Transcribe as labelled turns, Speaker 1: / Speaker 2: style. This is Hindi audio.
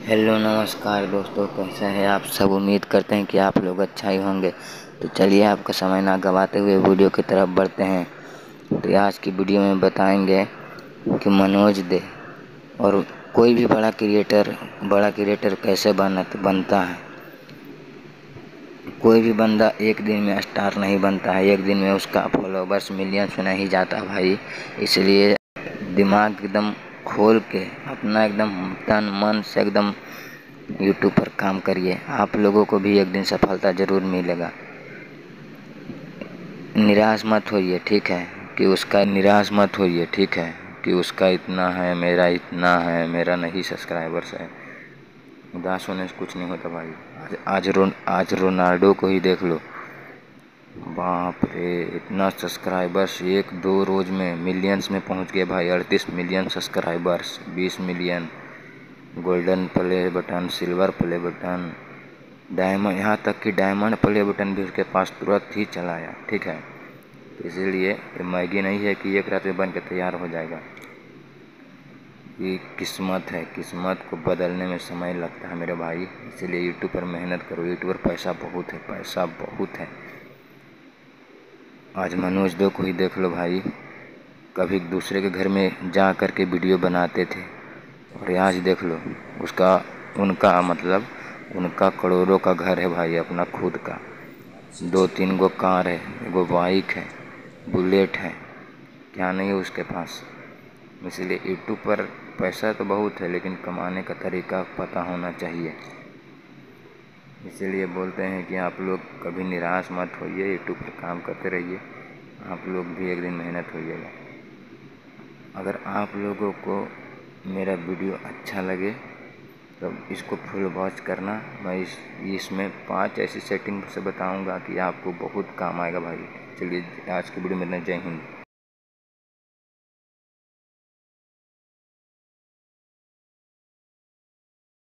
Speaker 1: हेलो नमस्कार दोस्तों, कैसे हैं आप सब। उम्मीद करते हैं कि आप लोग अच्छा ही होंगे। तो चलिए आपका समय ना गंवाते हुए वीडियो की तरफ बढ़ते हैं। तो आज की वीडियो में बताएंगे कि मनोज दे और कोई भी बड़ा क्रिएटर कैसे बनता है। कोई भी बंदा एक दिन में स्टार नहीं बनता है, एक दिन में उसका फॉलोवर्स मिलियंस में नहीं जाता भाई। इसलिए दिमाग एकदम खोल के अपना एकदम तन मन से एकदम यूट्यूब पर काम करिए। आप लोगों को भी एक दिन सफलता ज़रूर मिलेगा। निराश मत होइए, ठीक है, कि उसका इतना है, मेरा इतना है, मेरा नहीं सब्सक्राइबर्स है। उदास होने से कुछ नहीं होता भाई। आज रोनाल्डो को ही देख लो, बाप रे, इतना सब्सक्राइबर्स एक दो रोज़ में मिलियंस में पहुंच गए भाई। 38 million subscribers, 20 million golden play button, silver play button, diamond, यहाँ तक कि डायमंड प्ले बटन भी उसके पास तुरंत ही चला आया, ठीक है। तो इसीलिए ये मैगी नहीं है कि एक रात में बन के तैयार हो जाएगा। ये किस्मत है, किस्मत को बदलने में समय लगता है मेरे भाई। इसीलिए यूट्यूब पर मेहनत करो। यूट्यूब पर पैसा बहुत है, पैसा बहुत है। आज मनोज दो को ही देख लो भाई, कभी दूसरे के घर में जा कर के वीडियो बनाते थे, और आज देख लो उनका करोड़ों का घर है भाई, अपना खुद का। 2-3 गो कार है, एगो बाइक है, बुलेट है, क्या नहीं है उसके पास। इसलिए यूट्यूब पर पैसा तो बहुत है, लेकिन कमाने का तरीका पता होना चाहिए। इसीलिए बोलते हैं कि आप लोग कभी निराश मत होइए, यूट्यूब पर काम करते रहिए। आप लोग भी एक दिन मेहनत होइएगा। अगर आप लोगों को मेरा वीडियो अच्छा लगे तो इसको फुल वॉच करना। मैं इसमें 5 ऐसी सेटिंग से बताऊंगा कि आपको बहुत काम आएगा भाई। चलिए आज की वीडियो में इतना, जय हिंद।